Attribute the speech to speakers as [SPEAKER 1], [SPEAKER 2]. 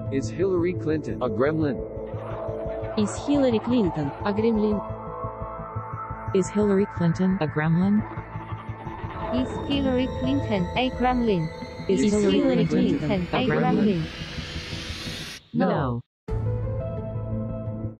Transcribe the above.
[SPEAKER 1] Is Hillary Clinton a gremlin?
[SPEAKER 2] Is Hillary Clinton a gremlin?
[SPEAKER 3] Is Hillary Clinton a gremlin?
[SPEAKER 4] Is Hillary Clinton a gremlin?
[SPEAKER 3] Is
[SPEAKER 2] Is
[SPEAKER 3] Hillary
[SPEAKER 2] Hillary
[SPEAKER 3] Clinton
[SPEAKER 2] Clinton
[SPEAKER 3] a
[SPEAKER 2] a
[SPEAKER 3] gremlin?
[SPEAKER 2] gremlin?
[SPEAKER 3] No.